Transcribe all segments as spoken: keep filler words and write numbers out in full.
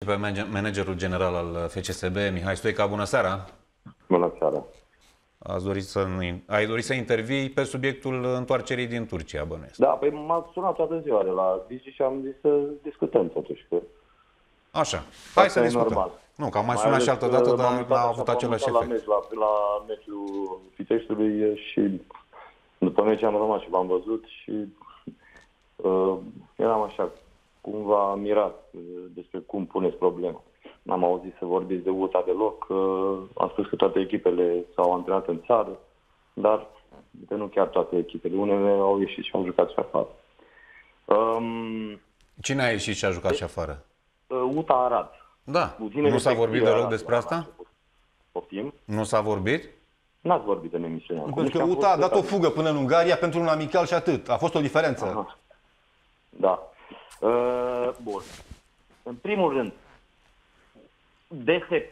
pe managerul general al F C S B, Mihai Stoica. Bună seara! Bună seara! Ați dorit să, ai dorit să intervii pe subiectul întoarcerii din Turcia, bănuiesc. Da, păi m-a sunat toată ziua de la Digi și am zis să discutăm totuși. Că așa, hai să discutăm. Normal. Nu, că am mai, mai sunat și altă dată, dar n-a avut același efect. La, meci, la, la meciul Piteștiului și după meci am rămas și v-am văzut și uh, eram așa cumva mirat uh, despre cum puneți problema. N-am auzit să vorbiți de U T A deloc, uh, am spus că toate echipele s-au antrenat în țară, dar de nu chiar toate echipele. Unele au ieșit și au jucat și afară. Um, Cine a ieșit și a jucat și afară? Uh, U T A Arad. Da. Nu s-a vorbit deloc despre asta? Poftim? Nu s-a vorbit? N-ați vorbit în emisiunea. Pentru că U T A a dat o fugă până în Ungaria pentru un amical și atât. A fost o diferență. Aha. Da. Uh, bun. În primul rând, D S P,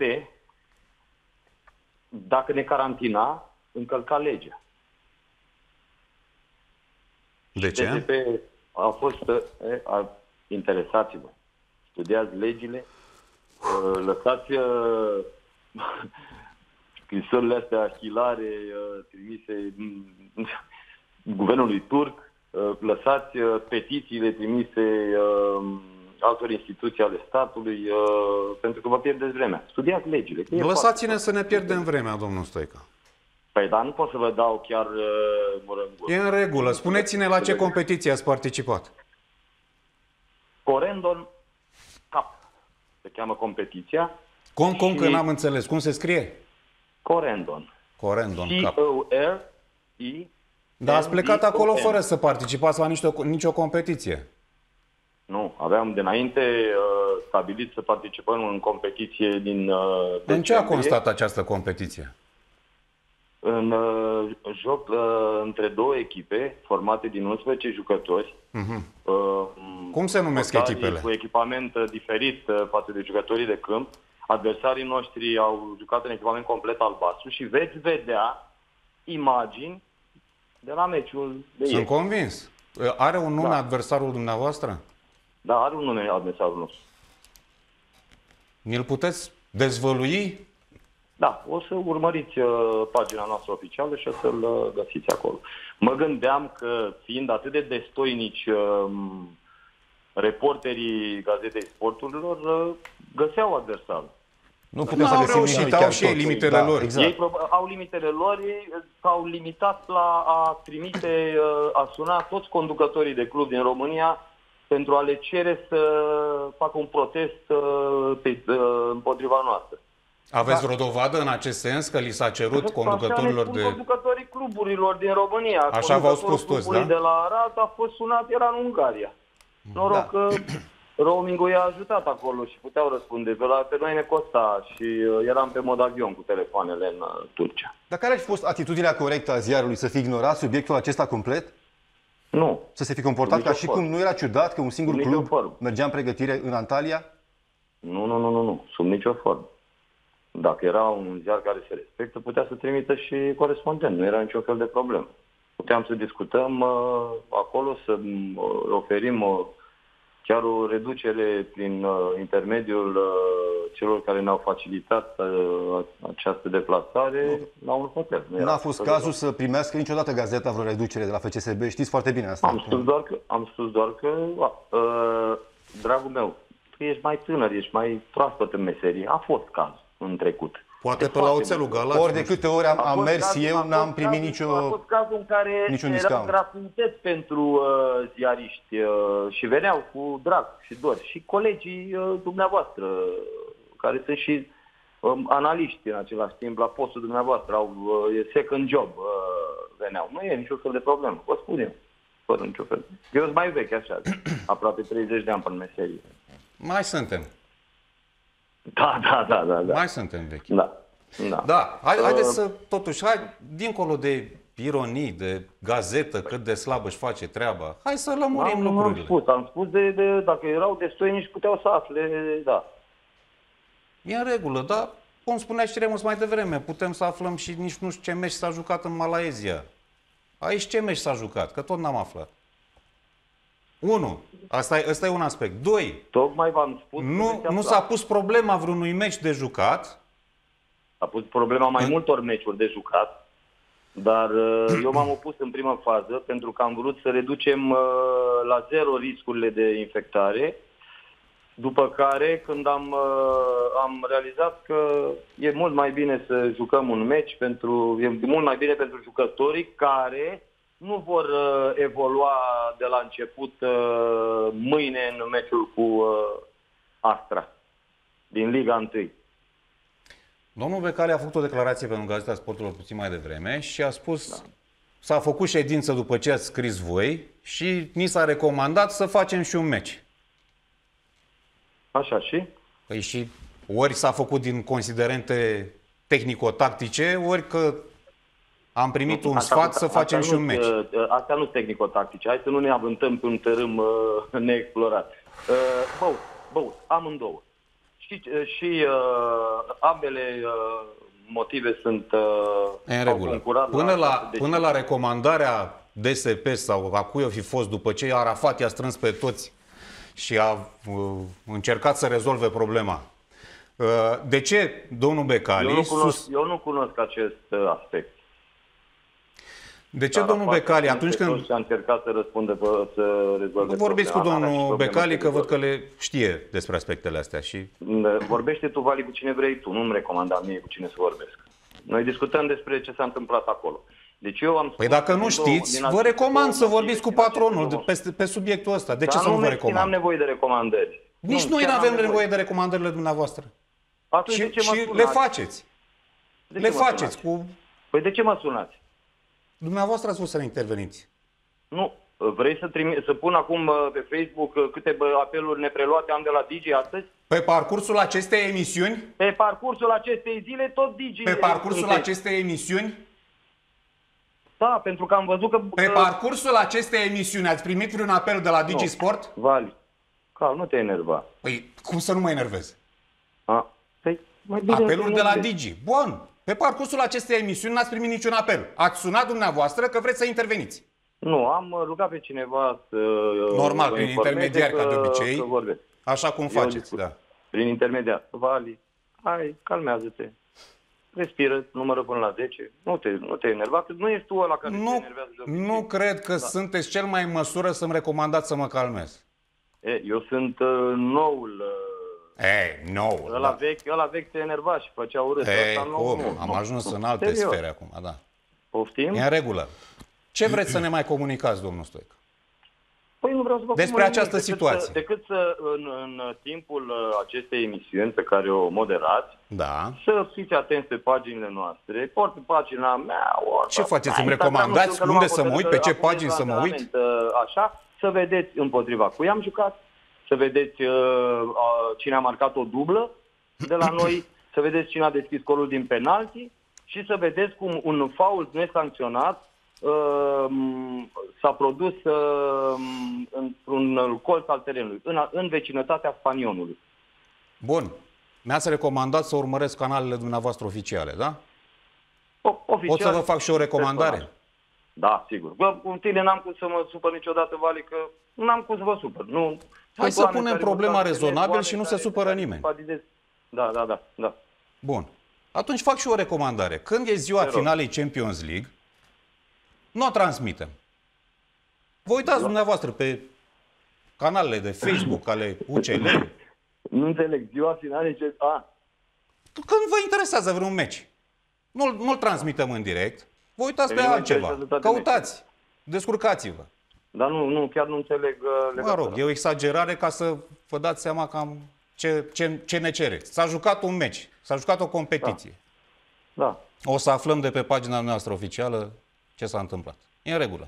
dacă ne carantina, încălca legea. De ce? D S P a fost... E, a, interesați-vă. Studiați legile, uh, lăsați uh, scrisorile astea hilare uh, trimise uh, guvernului turc, uh, lăsați uh, petițiile trimise uh, altor instituții ale statului, uh, pentru că vă pierdeți vremea. Studiați legile. Lăsați-ne să ne pierdem vremea, domnul Stoica. Păi, dar nu pot să vă dau chiar uh, mură-n-gură. E în regulă. Spuneți-ne la ce competiție ați participat. Corendon Cup se cheamă competiția. Cum, cum și... că n-am înțeles. Cum se scrie? Corendon. Corendon Cup. C O R I. Dar ați plecat acolo fără să participați la nicio, nicio competiție. Nu, aveam de înainte uh, stabilit să participăm în competiție din... Uh, în ce a constat această competiție? În uh, joc uh, între două echipe formate din unsprezece jucători. Uh-huh. uh, Cum se numesc echipele? Cu echipament uh, diferit uh, față de jucătorii de câmp. Adversarii noștri au jucat în echipament complet albastru și veți vedea imagini de la meciul de Sunt ieri. convins. Are un nume da. adversarul dumneavoastră? Da, are un nume adversarul nostru. Mi-l puteți dezvălui? Da, o să urmăriți uh, pagina noastră oficială și o să-l uh, găsiți acolo. Mă gândeam că, fiind atât de destoinici uh, reporterii Gazetei Sporturilor, uh, găseau adversarul. Nu putem să găsim reușit, au și ei limitele da, lor. Exact. Ei au limitele lor, ei s-au limitat la a trimite, uh, a suna toți conducătorii de club din România pentru a le cere să facă un protest uh, pe, uh, împotriva noastră. Aveți vreo dovadă în acest sens că li s-a cerut conducătorilor de... Conducătorii cluburilor din România. Așa v-au spus toți, da? De la Arad a fost sunat, era în Ungaria. Noroc da. că roaming-ul i-a ajutat acolo și puteau răspunde. Pe, la, pe noi ne costa și uh, eram pe mod avion cu telefoanele în uh, Turcia. Dar care a fost atitudinea corectă a ziarului? Să fi ignorat subiectul acesta complet? Nu. Să se fi comportat ca și cum nu era ciudat că un singur club mergea în pregătire în Antalya? Nu, nu, nu, nu, nu. Sub nicio formă. Dacă era un ziar care se respectă, putea să trimită și corespondent. Nu era niciun fel de problemă. Puteam să discutăm uh, acolo, să uh, oferim uh, chiar o reducere prin uh, intermediul uh, celor care ne-au facilitat uh, această deplasare la un hotel. N-a fost cazul să primească niciodată Gazeta vreo reducere de la F C S B. Știți foarte bine asta. Am spus doar că, am spus doar că uh, dragul meu, tu ești mai tânăr, ești mai proaspăt în meserie. A fost cazul în trecut. Poate pe la Oțelul Galați. Ori de câte ori am, am mers cazul, eu, n-am primit nicio A fost cazul în care eram gratuitet pentru uh, ziariști uh, și veneau cu drag și dor. Și colegii uh, dumneavoastră, care sunt și um, analiști în același timp la postul dumneavoastră, au uh, second job, uh, veneau. Nu e niciun fel de problemă, vă spun eu. Fără niciun fel. Eu sunt mai vechi așa, aproape treizeci de ani pe meserie. Mai suntem. Da, da, da, da, da. Mai suntem vechi. Da. Da. Da. Hai, haideți să, totuși, hai, dincolo de ironii, de gazetă, cât de slab își face treaba, hai să lămurim da, lucrurile. Am spus, am spus de, de, dacă erau destoinici, puteau să afle, da. E în regulă, dar, cum spunea și Remus mai devreme, putem să aflăm și nici nu știu ce meci s-a jucat în Malaezia. Aici ce meci s-a jucat, că tot n-am aflat. Unu. Asta e, asta e un aspect. Doi. Tocmai v-am spus... Nu, nu s-a pus problema vreunui meci de jucat. A pus problema mai multor meciuri de jucat, dar eu m-am opus în prima fază pentru că am vrut să reducem la zero riscurile de infectare, după care, când am, am realizat că e mult mai bine să jucăm un meci, pentru, e mult mai bine pentru jucătorii care nu vor evolua de la început mâine în meciul cu Astra din Liga unu. Domnul Becali a făcut o declarație pentru Gazeta Sporturilor puțin mai devreme și a spus, da. S-a făcut ședință după ce ați scris voi și ni s-a recomandat să facem și un meci. Așa și? Păi și ori s-a făcut din considerente tehnico-tactice, ori că am primit un asta, sfat să facem și un meci. Astea nu sunt tehnico-tactice. Hai să nu ne avântăm pe un tărâm uh, neexplorat. Uh, băut, băut, amândouă. Și, și uh, ambele uh, motive sunt uh, în regulă. Până la, la, până la recomandarea D S P sau a cui o fi fost, după ce Arafat i-a strâns pe toți și a uh, încercat să rezolve problema. Uh, de ce domnul Becali... Eu nu cunosc, sus... eu nu cunosc acest uh, aspect. De ce Arafat, domnul Becali, atunci când... a încercat să răspundă, să rezolve vorbiți cu domnul Becali, că văd că le știe despre aspectele astea și... Vorbește tu, Vali, cu cine vrei tu, nu-mi recomanda mie cu cine să vorbesc. Noi discutăm despre ce s-a întâmplat acolo. Deci eu am păi dacă nu știți, vă recomand să vorbiți cu patronul de, pe, pe subiectul ăsta. De ce să nu vă recomand? Nu am nevoie de recomandări. Nici noi nu avem nevoie de recomandările dumneavoastră. Atunci și de ce mă și le faceți. De le faceți cu... Păi de ce mă sunați? Dumneavoastră ați vrut să ne interveniți. Nu. Vrei să, trimi, să pun acum pe Facebook câte apeluri nepreluate am de la Digi astăzi? Pe parcursul acestei emisiuni? Pe parcursul acestei zile tot Digi... Pe parcursul acestei emisiuni? Da, pentru că am văzut că... Pe parcursul acestei emisiuni ați primit vreun apel de la Digi Sport? Vali, calm, nu te enerva. Păi, cum să nu mă enervez? A, păi, mai bine apelul de la Digi. Bun. Pe parcursul acestei emisiuni n-ați primit niciun apel. Ați sunat dumneavoastră că vreți să interveniți. Nu, am rugat pe cineva să... Normal, prin intermediar, ca de obicei. Așa cum faceți, da. Prin intermediar. Vali, hai, calmează-te. Respiră, numără până la zece. Nu te, nu te enerva, că nu ești tu ăla care nu, te enervează de obicei. Nu cred că da. sunteți cel mai în măsură să-mi recomandați să mă calmez. E, eu sunt uh, noul... Uh, Ei, nou. Ăla, da. vechi, ăla vechi te enerva și făcea urât. Ei, nou, nu, am ajuns în alte Serios. sfere acum, da. Poftim? E în regulă. Ce vreți să ne mai comunicați, domnul Stoica? Păi nu vreau să vă despre această decât situație. Să, decât să, în, în timpul acestei emisiuni pe care o moderați, da. să fiți atenți pe paginile noastre, ori pe pagina mea, ori... Ce faceți? Îmi recomandați unde să mă uit? Pe ce pagini să mă uit? Așa, să vedeți împotriva cui am jucat, să vedeți uh, uh, cine a marcat o dublă de la noi, să vedeți cine a deschis golul din penalti și să vedeți cum un fault nesancționat uh, s-a produs uh, într-un colț al terenului, în, în vecinătatea Spanionului. Bun. Mi-ați recomandat să urmăresc canalele dumneavoastră oficiale, da? O, oficial, pot să vă fac și o recomandare? Personal. Da, sigur. Bă, cu tine n-am cum să mă supăr niciodată, Vali, că n-am cum să vă supăr. Nu, hai să punem problema rezonabil și nu se supără nimeni. Da, da, da, da. Bun. Atunci fac și o recomandare. Când e ziua finalei Champions League, nu o transmitem. Vă uitați ziua. dumneavoastră pe canalele de Facebook ale U C L. Nu înțeleg. Ziua finalei ce... A. Când vă interesează vreun meci. Nu-l nu transmitem în direct. Vă uitați pe, pe altceva. Căutați. Descurcați-vă. Dar nu, nu, chiar nu înțeleg uh, Mă rog, e o exagerare ca să vă dați seama cam ce, ce, ce ne cereți. S-a jucat un meci, s-a jucat o competiție. Da. da. O să aflăm de pe pagina noastră oficială ce s-a întâmplat. E în regulă.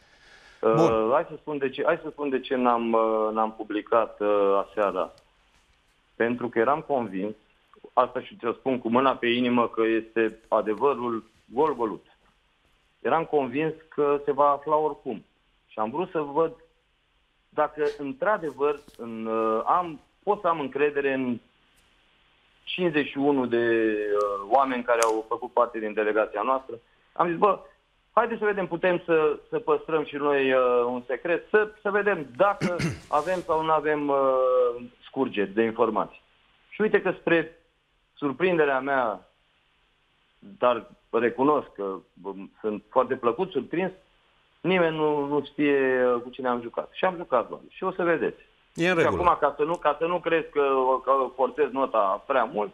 Uh, hai să spun de ce, hai să spun de ce n-am, uh, n-am publicat uh, aseară. Pentru că eram convins, asta și ți-o spun cu mâna pe inimă, că este adevărul gol-golut. Eram convins că se va afla oricum. Și am vrut să văd dacă, într-adevăr, în, uh, am, pot să am încredere în cincizeci și unu de uh, oameni care au făcut parte din delegația noastră. Am zis, bă, haideți să vedem, putem să, să păstrăm și noi uh, un secret, să, să vedem dacă avem sau nu avem uh, scurgeri de informații. Și uite că spre surprinderea mea, dar recunosc că sunt foarte plăcut surprins, nimeni nu, nu știe cu cine am jucat. Și am jucat, doamne. Și o să vedeți. E în și regulă. acum, ca să nu, ca să nu crezi că, că forțez nota prea mult,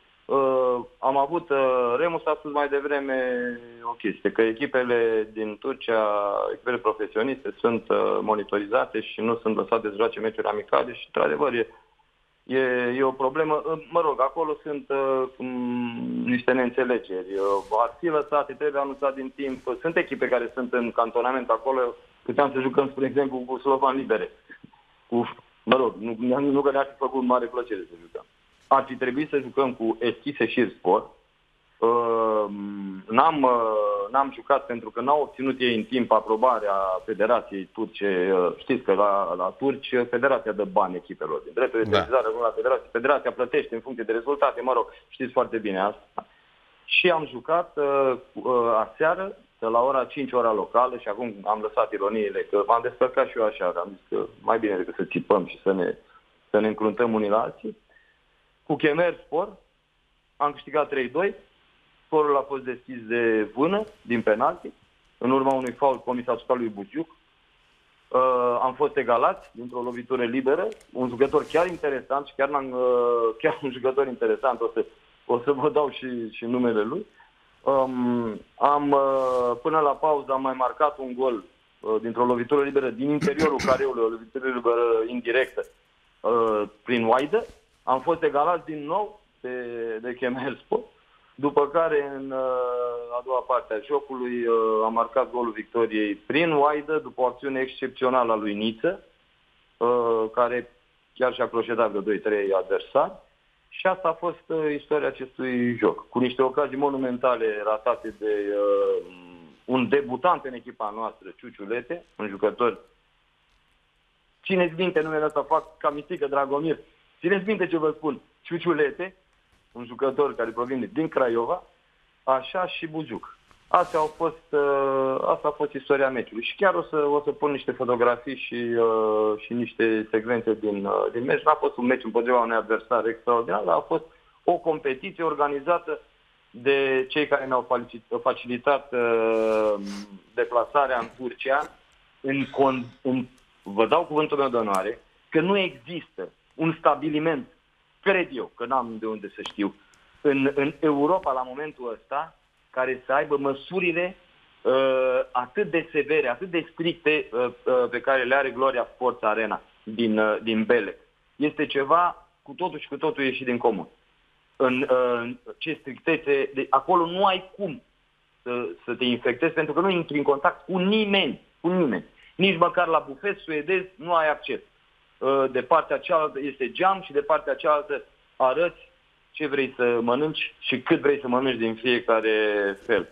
uh, am avut, uh, Remus a spus mai devreme o chestie, că echipele din Turcia, echipele profesioniste, sunt uh, monitorizate și nu sunt lăsate să joace meciuri amicale și, într-adevăr, e, e, e o problemă. Uh, mă rog, acolo sunt uh, m- niște neînțelegeri. Uh, ar fi lăsate, trebuie anunțat din timp. Sunt echipe care sunt în cantonament acolo. Puteam să jucăm, spre exemplu, cu Slovan Libere. Cu, mă rog, nu, nu că ne-ar fi făcut mare plăcere să jucăm. Ar fi trebuit să jucăm cu Eschise și Sport. Uh, n-am, uh, n-am jucat pentru că n-au obținut ei în timp aprobarea Federației Turce. Uh, știți că la, la turci Federația dă bani echipelor. Din dreptul de televizare da. la Federație. Federația plătește în funcție de rezultate. Mă rog, știți foarte bine asta. Și am jucat uh, uh, aseară la ora cinci, ora locală, și acum am lăsat ironiile, că m-am descărcat și eu așa, am zis că mai bine decât să țipăm și să ne, să ne încruntăm unii la alții. Cu Chemer Sport am câștigat trei doi, scorul a fost deschis de Vână, din penalti, în urma unui faul comis asupra lui Buciuc. Uh, am fost egalați dintr-o lovitură liberă, un jucător chiar interesant și chiar, n-am, uh, chiar un jucător interesant, o să, o să vă dau și, și numele lui. Um, am, uh, până la pauză am mai marcat un gol uh, dintr-o lovitură liberă din interiorul careului, o lovitură liberă indirectă uh, prin Oaidă. Am fost egalați din nou de, de Chemer Sport, după care în uh, a doua parte a jocului uh, am marcat golul victoriei prin Oaidă, după o acțiune excepțională a lui Niță, uh, care chiar și-a croșetat de doi trei adversari. Și asta a fost uh, istoria acestui joc, cu niște ocazii monumentale ratate de uh, un debutant în echipa noastră, Ciuciulete, un jucător. Țineți minte numele ăsta, fac ca mistică, Dragomir. Țineți minte ce vă spun. Ciuciulete, un jucător care provine din Craiova, așa și Buciuc. Astea au fost, uh, asta a fost istoria meciului. Și chiar o să, o să pun niște fotografii și, uh, și niște secvențe din, uh, din meci. N-a fost un meci împotriva unui adversar extraordinar, dar a fost o competiție organizată de cei care ne-au facilitat uh, deplasarea în Turcia. În con- în, vă dau cuvântul meu de onoare că nu există un stabiliment, cred eu, că n-am de unde să știu, în, în Europa la momentul ăsta, care să aibă măsurile uh, atât de severe, atât de stricte uh, uh, pe care le are Gloria Sports Arena din, uh, din Bele. Este ceva cu totul și cu totul ieșit din comun. În uh, ce strictețe, de, acolo nu ai cum să, să te infectezi, pentru că nu intri în contact cu nimeni, cu nimeni. Nici măcar la bufet suedez nu ai acces. Uh, de partea cealaltă este geam și de partea cealaltă arăți ce vrei să mănânci și cât vrei să mănânci din fiecare fel.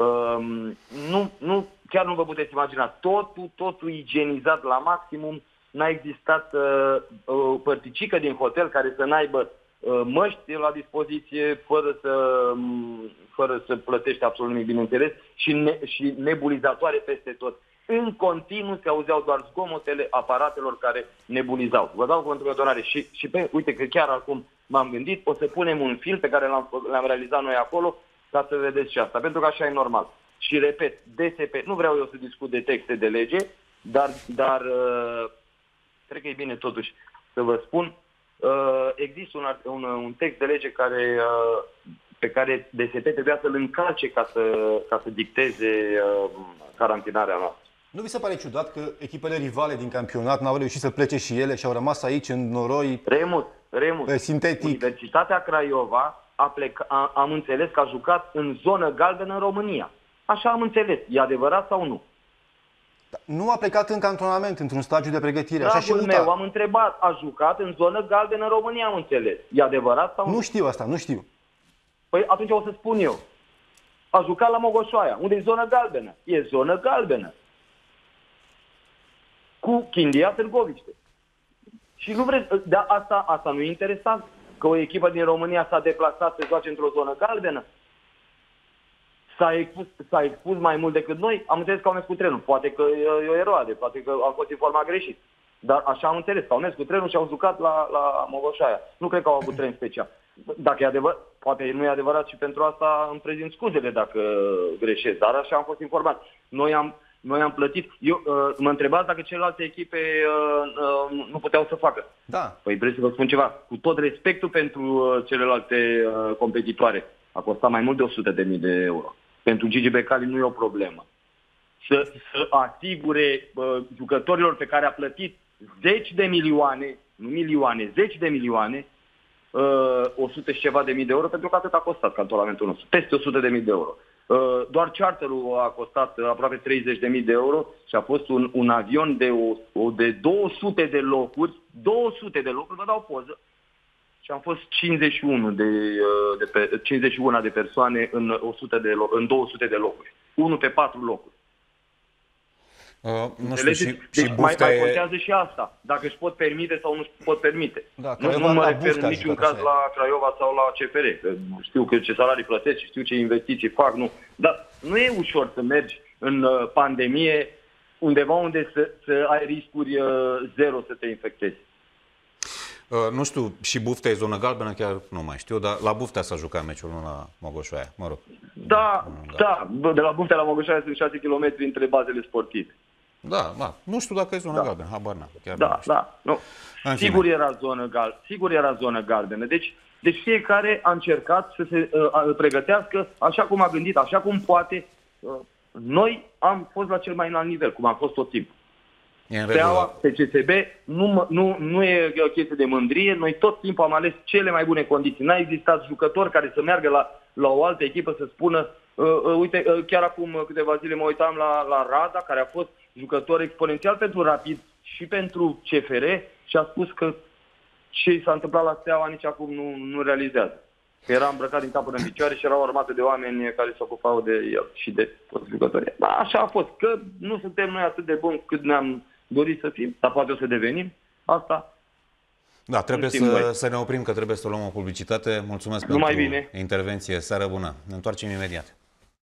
Um, nu, nu, chiar nu vă puteți imagina. Totul, totul igienizat la maximum. N-a existat uh, o părticică din hotel care să n-aibă uh, măști la dispoziție fără să, um, fără să plătești absolut nimic, bineînțeles, și, ne, și nebulizatoare peste tot. În continuu se auzeau doar zgomotele aparatelor care nebulizau. Vă dau cuvântul de onoare și, și pe, uite că chiar acum m-am gândit, o să punem un film pe care l-am, l-am realizat noi acolo ca să vedeți și asta, pentru că așa e normal. Și repet, D S P, nu vreau eu să discut de texte de lege, dar, dar uh, cred că e bine totuși să vă spun, uh, există un, un, un text de lege care, uh, pe care D S P trebuia să-l încalce ca să, ca să dicteze uh, carantinarea noastră. Nu vi se pare ciudat că echipele rivale din campionat n-au reușit să plece și ele și au rămas aici în noroi Remus, Remus. sintetic? Universitatea Craiova a pleca, a, am înțeles că a jucat în zonă galbenă în România. Așa am înțeles. E adevărat sau nu? Nu a plecat în cantonament, într-un stagiu de pregătire. Dragul așa și meu, am întrebat. A jucat în zonă galbenă în România, am înțeles. E adevărat sau nu? Nu știu asta, nu știu. Păi atunci o să spun eu. A jucat la Mogoșoaia, unde e zonă galbenă. E zonă galbenă. Cu Chindia Târgoviște. Și nu vreți, dar asta, asta nu e interesant? Că o echipă din România s-a deplasat să joace într-o zonă galbenă? s-a expus, s-a expus mai mult decât noi, am înțeles că au mers cu trenul. Poate că e o eroare, poate că am fost informat greșit. Dar așa am înțeles, că au mers cu trenul și au jucat la, la Mogoșoaia. Nu cred că au avut tren special. Dacă e adevărat, poate nu e adevărat și pentru asta îmi prezint scuzele dacă greșesc, dar așa am fost informat. Noi am, noi am plătit. Eu, uh, mă întrebați dacă celelalte echipe uh, uh, nu puteau să facă. Da. Păi vreau să vă spun ceva. Cu tot respectul pentru uh, celelalte uh, competitoare, a costat mai mult de o sută de mii de euro. Pentru Gigi Becali nu e o problemă. Să, să asigure uh, jucătorilor pe care a plătit zeci de milioane, nu milioane, zeci de milioane, uh, o sută și ceva de mii de euro, pentru că atât a costat cantonamentul nostru, peste o sută de mii de euro. Uh, doar charterul a costat aproape treizeci de mii de euro și a fost un, un avion de, o, o, de două sute de locuri, două sute de locuri, vă dau poză, și am fost cincizeci și unu de, de, pe, cincizeci și unu de persoane în, o sută de loc, în două sute de locuri, unul pe patru locuri. Uh, nu știu, și, deci și mai, mai e... contează și asta, dacă își pot permite sau nu își pot permite. Da, nu, nu mă refer în niciun caz la Craiova sau la C F R, că știu că ce salarii plătesc, știu ce investiții fac, nu. Dar nu e ușor să mergi în uh, pandemie undeva unde să, să ai riscuri uh, zero să te infectezi. Uh, nu știu, și Buftea e zonă galbenă, chiar nu mai știu, dar la Buftea s-a jucat meciul, nu la Mogoșoaia, mă rog. Da, da, da, de la Buftea la Mogoșoaia sunt șase kilometri între bazele sportive. Da, da, nu știu dacă e zonă da. galbenă, habar n-am. Da, da, nu. Sigur era zonă gal, sigur era zonă galbenă, deci, deci fiecare a încercat să se uh, pregătească așa cum a gândit, așa cum poate. Uh, noi am fost la cel mai înalt nivel, cum am fost tot timpul. Steaua, P C S B, nu, nu, nu e o chestie de mândrie, noi tot timpul am ales cele mai bune condiții. N-a existat jucători care să meargă la, la o altă echipă să spună, uh, uh, uite, uh, chiar acum câteva zile mă uitam la, la Rada, care a fost jucător exponențial pentru Rapid și pentru C F R și a spus că ce s-a întâmplat la Steaua nici acum nu, nu realizează. Că era îmbrăcat din cap până în picioare și era o armată de oameni care se ocupau de el și de toți jucătorii. Da, așa a fost, că nu suntem noi atât de buni cât ne-am dorit să fim, dar poate o să devenim. Asta. Da, trebuie să, să ne oprim, că trebuie să luăm o publicitate. Mulțumesc Numai pentru bine. intervenție. Seară bună. Ne întoarcem imediat.